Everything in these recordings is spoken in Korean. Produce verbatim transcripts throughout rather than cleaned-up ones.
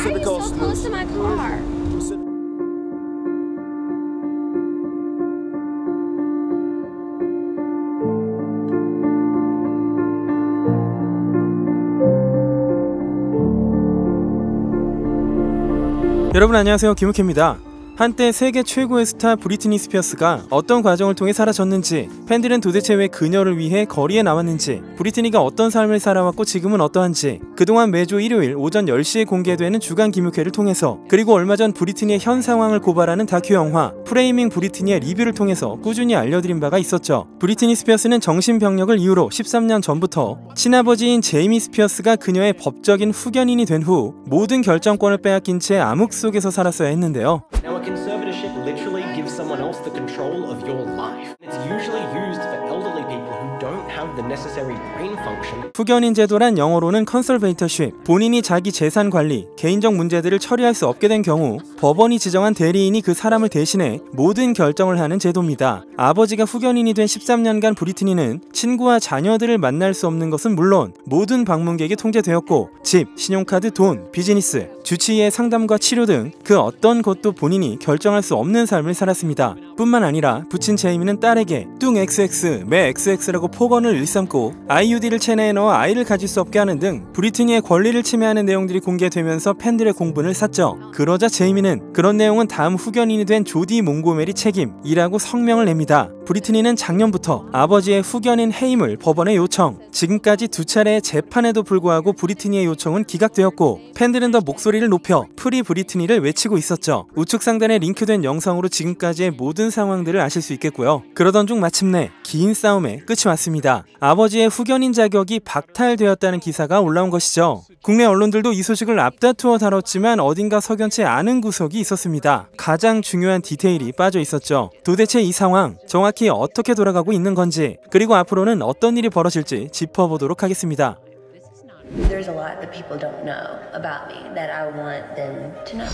are you so close to my car? 여러분 안녕하세요, 김우케입니다. 한때 세계 최고의 스타 브리트니 스피어스가 어떤 과정을 통해 사라졌는지, 팬들은 도대체 왜 그녀를 위해 거리에 나왔는지, 브리트니가 어떤 삶을 살아왔고 지금은 어떠한지, 그동안 매주 일요일 오전 열 시에 공개되는 주간 김우케를 통해서, 그리고 얼마 전 브리트니의 현 상황을 고발하는 다큐 영화 프레이밍 브리트니의 리뷰를 통해서 꾸준히 알려드린 바가 있었죠. 브리트니 스피어스는 정신병력을 이유로 십삼 년 전부터 친아버지인 제이미 스피어스가 그녀의 법적인 후견인이 된 후 모든 결정권을 빼앗긴 채 암흑 속에서 살았어야 했는데요. Now a conservatorship literally gives someone else the control of your life. It's usually used for elderly people who don't have the necessary brain function. 후견인 제도란 영어로는 컨설베이터십, 본인이 자기 재산 관리, 개인적 문제들을 처리할 수 없게 된 경우 법원이 지정한 대리인이 그 사람을 대신해 모든 결정을 하는 제도입니다. 아버지가 후견인이 된 십삼 년간 브리트니는 친구와 자녀들을 만날 수 없는 것은 물론 모든 방문객이 통제되었고, 집, 신용카드, 돈, 비즈니스, 주치의의 상담과 치료 등 그 어떤 것도 본인이 결정할 수 없는 삶을 살았습니다. 뿐만 아니라 부친 제이미는 딸에게 뚱 엑스엑스, 매 엑스엑스라고 폭언을 일삼고 아이유디를 체내에 넣어 아이를 가질 수 없게 하는 등 브리트니의 권리를 침해하는 내용들이 공개되면서 팬들의 공분을 샀죠. 그러자 제이미는 그런 내용은 다음 후견인이 된 조디 몽고메리 책임이라고 성명을 냅니다. 브리트니는 작년부터 아버지의 후견인 해임을 법원에 요청, 지금까지 두 차례의 재판에도 불구하고 브리트니의 요청은 기각되었고, 팬들은 더 목소리를 높여 프리 브리트니를 외치고 있었죠. 우측 상단에 링크된 영상으로 지금까지의 모든 상황들을 아실 수 있겠고요. 그러던 중 마침내 긴 싸움의 끝이 왔습니다. 아버지의 후견인 자격이 박탈되었다는 기사가 올라온 것이죠. 국내 언론들도 이 소식을 앞다투어 다뤘지만 어딘가 석연치 않은 구석이 있었습니다. 가장 중요한 디테일이 빠져 있었죠. 도대체 이 상황 정확히 어떻게 돌아가고 있는 건지, 그리고 앞으로는 어떤 일이 벌어질지 짚어보도록 하겠습니다. There's a lot that people don't know about me that I want them to know.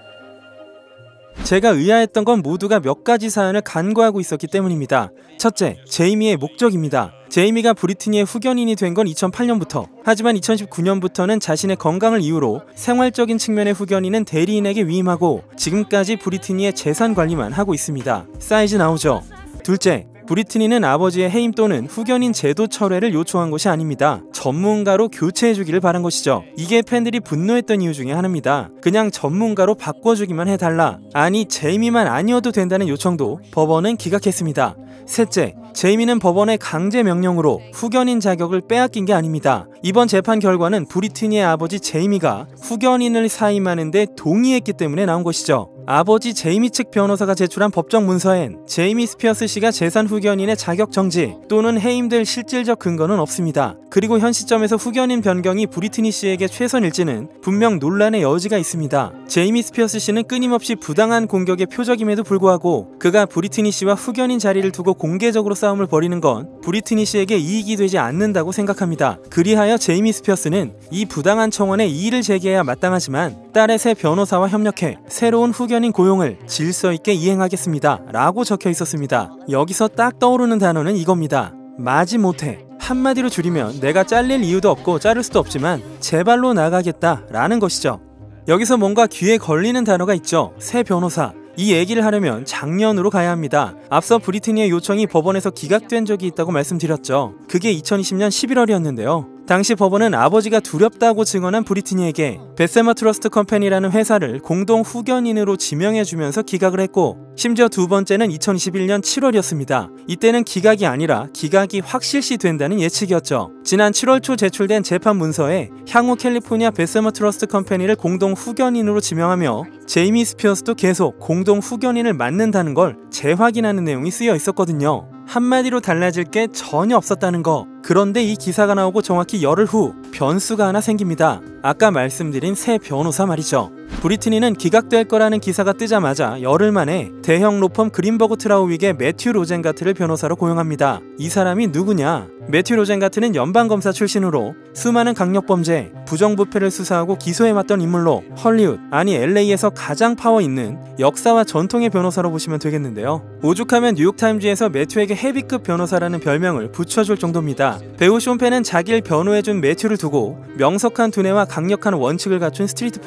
제가 의아했던 건 모두가 몇 가지 사안을 간과하고 있었기 때문입니다. 첫째, 제이미의 목적입니다. 제이미가 브리트니의 후견인이 된 건 이천팔 년부터, 하지만 이천십구 년부터는 자신의 건강을 이유로 생활적인 측면의 후견인은 대리인에게 위임하고 지금까지 브리트니의 재산 관리만 하고 있습니다. 사이즈 나오죠? 둘째, 브리트니는 아버지의 해임 또는 후견인 제도 철회를 요청한 것이 아닙니다. 전문가로 교체해주기를 바란 것이죠. 이게 팬들이 분노했던 이유 중에 하나입니다. 그냥 전문가로 바꿔주기만 해달라, 아니 제이미만 아니어도 된다는 요청도 법원은 기각했습니다. 셋째, 제이미는 법원의 강제 명령으로 후견인 자격을 빼앗긴 게 아닙니다. 이번 재판 결과는 브리트니의 아버지 제이미가 후견인을 사임하는 데 동의했기 때문에 나온 것이죠. 아버지 제이미 측 변호사가 제출한 법정 문서엔 제이미 스피어스 씨가 재산 후견인의 자격 정지 또는 해임될 실질적 근거는 없습니다. 그리고 현 시점에서 후견인 변경이 브리트니 씨에게 최선일지는 분명 논란의 여지가 있습니다. 제이미 스피어스 씨는 끊임없이 부당한 공격의 표적임에도 불구하고 그가 브리트니 씨와 후견인 자리를 두고 공개적으로 싸움을 벌이는 건 브리트니 씨에게 이익이 되지 않는다고 생각합니다. 그리하여 제이미 스피어스는 이 부당한 청원에 이의를 제기해야 마땅하지만 딸의 새 변호사와 협력해 새로운 후견인 고용을 질서 있게 이행하겠습니다 라고 적혀 있었습니다. 여기서 딱 떠오르는 단어는 이겁니다. 마지못해. 한마디로 줄이면 내가 잘릴 이유도 없고 자를 수도 없지만 제발로 나가겠다 라는 것이죠. 여기서 뭔가 귀에 걸리는 단어가 있죠. 새 변호사. 이 얘기를 하려면 작년으로 가야 합니다. 앞서 브리트니의 요청이 법원에서 기각된 적이 있다고 말씀드렸죠. 그게 이천이십 년 십일월이었는데요. 당시 법원은 아버지가 두렵다고 증언한 브리트니에게 베세머 트러스트 컴퍼니라는 회사를 공동 후견인으로 지명해주면서 기각을 했고, 심지어 두 번째는 이천이십일 년 칠월이었습니다. 이때는 기각이 아니라 기각이 확실시 된다는 예측이었죠. 지난 칠월 초 제출된 재판 문서에 향후 캘리포니아 베세머 트러스트 컴퍼니를 공동 후견인으로 지명하며 제이미 스피어스도 계속 공동 후견인을 맡는다는 걸 재확인하는 내용이 쓰여 있었거든요. 한마디로 달라질 게 전혀 없었다는 거. 그런데 이 기사가 나오고 정확히 열흘 후 변수가 하나 생깁니다. 아까 말씀드린 새 변호사 말이죠. 브리트니는 기각될 거라는 기사가 뜨자마자 열흘 만에 대형 로펌 그린버그 트라우윅의 매튜 로젠가트를 변호사로 고용합니다. 이 사람이 누구냐? 매튜 로젠가트는 연방검사 출신으로 수많은 강력범죄, 부정부패를 수사하고 기소해왔던 인물로 헐리우드, 아니 엘에이에서 가장 파워 있는 역사와 전통의 변호사로 보시면 되겠는데요. 오죽하면 뉴욕타임즈에서 매튜에게 헤비급 변호사라는 별명을 붙여줄 정도입니다. 배우 숀 펜은 자기를 변호해준 매튜를 두고 명석한 두뇌와 강력한 원칙을 갖춘 스트리트 파이터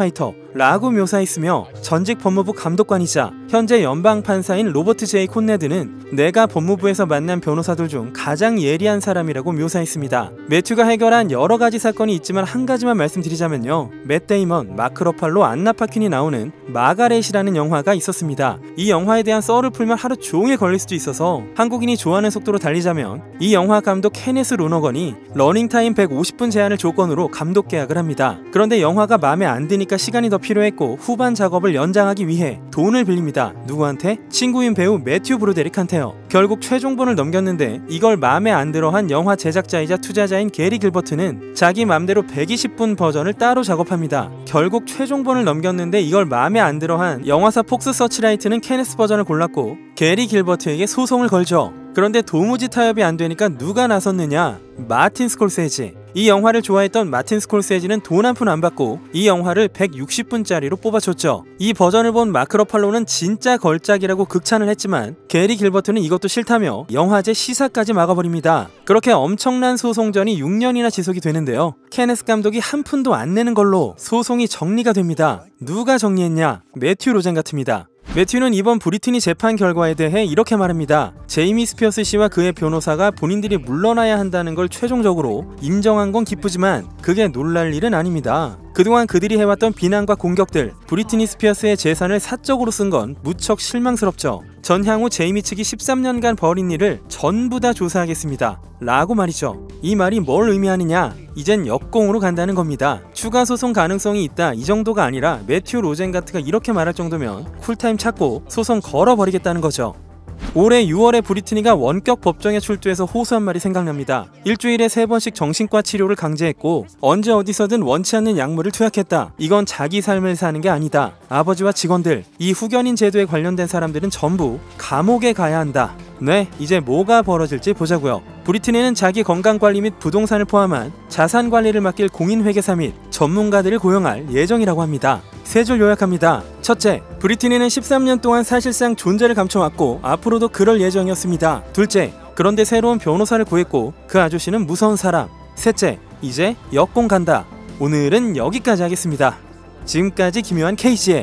라고 묘사했으며 전직 법무부 감독관이자 현재 연방판사인 로버트 제이 콘네드는 내가 법무부에서 만난 변호사들 중 가장 예리한 사람이라고 묘사했습니다. 매튜가 해결한 여러가지 사건이 있지만 한 가지만 말씀드리자면요, 맷 데이먼, 마크 러팔로, 안나 파퀸이 나오는 마가렛이라는 영화가 있었습니다. 이 영화에 대한 썰을 풀면 하루 종일 걸릴 수도 있어서 한국인이 좋아하는 속도로 달리자면 이 영화 감독 케네스 로너건이 러닝타임 백오십 분 제한을 조건으로 감독 계약을 합니다. 그런데 영화가 마음에 안 드니까 시간이 더 필요했고 후반 작업을 연장하기 위해 돈을 빌립니다. 누구한테? 친구인 배우 매튜 브로데릭한테요. 결국 최종본을 넘겼는데 이걸 마음에 안 들어한 영화 제작자이자 투자자인 게리 길버트는 자기 맘대로 백이십 분 버전을 따로 작업합니다. 결국 최종본을 넘겼는데 이걸 마음에 안 들어한 영화사 폭스 서치라이트는 케네스 버전을 골랐고 게리 길버트에게 소송을 걸죠. 그런데 도무지 타협이 안 되니까 누가 나섰느냐? 마틴 스콜세지. 이 영화를 좋아했던 마틴 스콜세지는 돈 한 푼 안 받고 이 영화를 백육십 분짜리로 뽑아줬죠. 이 버전을 본 마크 러팔로는 진짜 걸작이라고 극찬을 했지만 게리 길버트는 이것도 싫다며 영화제 시사까지 막아버립니다. 그렇게 엄청난 소송전이 육 년이나 지속이 되는데요, 케네스 감독이 한 푼도 안 내는 걸로 소송이 정리가 됩니다. 누가 정리했냐? 매튜 로젠 같습니다. 매튜는 이번 브리트니 재판 결과에 대해 이렇게 말합니다. 제이미 스피어스 씨와 그의 변호사가 본인들이 물러나야 한다는 걸 최종적으로 인정한 건 기쁘지만 그게 놀랄 일은 아닙니다. 그동안 그들이 해왔던 비난과 공격들, 브리트니 스피어스의 재산을 사적으로 쓴 건 무척 실망스럽죠. 전 향후 제이미 측이 십삼 년간 벌인 일을 전부 다 조사하겠습니다. 라고 말이죠. 이 말이 뭘 의미하느냐? 이젠 역공으로 간다는 겁니다. 추가 소송 가능성이 있다, 이 정도가 아니라 매튜 로젠가트가 이렇게 말할 정도면 쿨타임 찾고 소송 걸어버리겠다는 거죠. 올해 유월에 브리트니가 원격 법정에 출두해서 호소한 말이 생각납니다. 일주일에 세 번씩 정신과 치료를 강제했고 언제 어디서든 원치 않는 약물을 투약했다. 이건 자기 삶을 사는 게 아니다. 아버지와 직원들, 이 후견인 제도에 관련된 사람들은 전부 감옥에 가야 한다. 네, 이제 뭐가 벌어질지 보자고요. 브리트니는 자기 건강관리 및 부동산을 포함한 자산관리를 맡길 공인회계사 및 전문가들을 고용할 예정이라고 합니다. 세 줄 요약합니다. 첫째, 브리트니는 십삼 년 동안 사실상 존재를 감춰왔고 앞으로도 그럴 예정이었습니다. 둘째, 그런데 새로운 변호사를 구했고 그 아저씨는 무서운 사람. 셋째, 이제 역공 간다. 오늘은 여기까지 하겠습니다. 지금까지 김요한 케이지의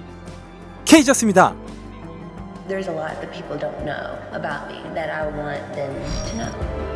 케이지였습니다. There's a lot that people don't know about me that I want them to know.